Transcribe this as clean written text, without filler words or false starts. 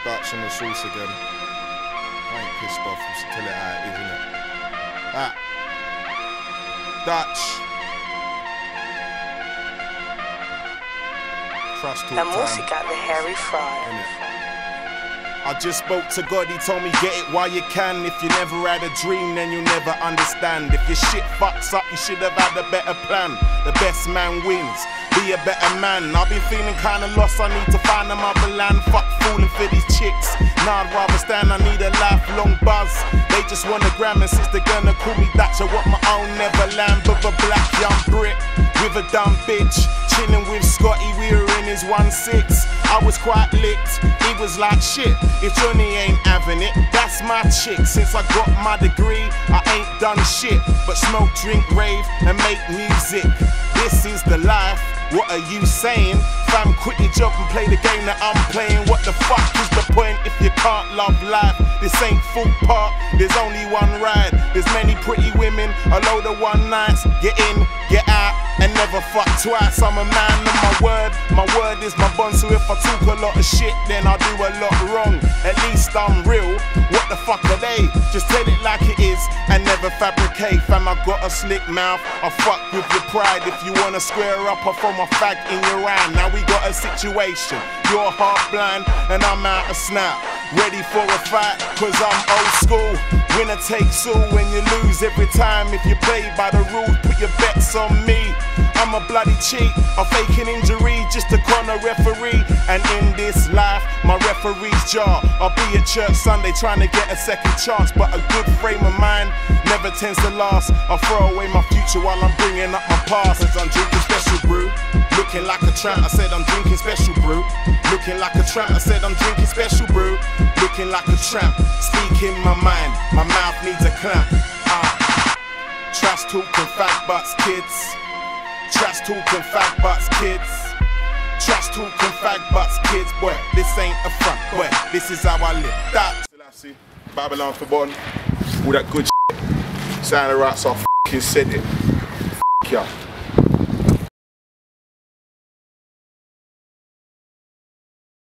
Dutch and the sauce again. I ain't pissed off, just tell it how it is, innit? Ah. Dutch. Trust talk La time. música de Harry Fraud. I just spoke to God, he told me get it while you can. If you never had a dream, then you'll never understand. If your shit fucks up, you should have had a better plan. The best man wins, be a better man. I've been feeling kinda lost, I need to find a motherland. Fuck fooling for these chicks, nah, I'd rather stand, I need a lifelong buzz. They just want a gram and since they're gonna call me Dutch, I want my own Neverland. But a black young Brit with a dumb bitch, chilling with Scotty, we were in his 1-6. I was quite licked, he was like shit. If Johnny ain't having it, that's my chick. Since I got my degree, I ain't done shit but smoke, drink, rave and make music. This is the life, what are you saying? Fam, quit your job and play the game that I'm playing. What the fuck is the point if you can't love life? This ain't full park, there's only one ride. There's many pretty women, a load of one nights. Get in, get out and never fuck twice. I'm a man of my word is my bond. So if I talk a lot of shit, then I do a lot wrong. At least I'm real, what the fuck are they? Just tell it like it is and never fabricate. Fam, I got a slick mouth, I fuck with your pride. If you wanna square up, I throw my fag in your hand. Now we got a situation, you're half blind and I'm out of snap. Ready for a fight, cause I'm old school. Winner takes all when you lose every time. If you play by the rules, put your bets on me. I'm a bloody cheat, I fake an injury just to con a referee. And in this life, my referee's jar. I'll be at church Sunday trying to get a second chance, but a good frame of mind never tends to last. I'll throw away my future while I'm bringing up my past. Cause I'm drinking special brew, looking like a tramp. I said I'm drinking special brew, looking like a tramp. I said I'm drinking special brew, looking like a tramp. Speaking my mind, my mouth needs a clamp. Trash talking fat butts, kids. Trash talking fat butts, kids. Trash talking fat butts, kids. Boy, this ain't a front. Boy, this is how I live. That Selassie, Babylon for Bon, all that good shit. Sounded right, so I f***ing said it. F*** ya.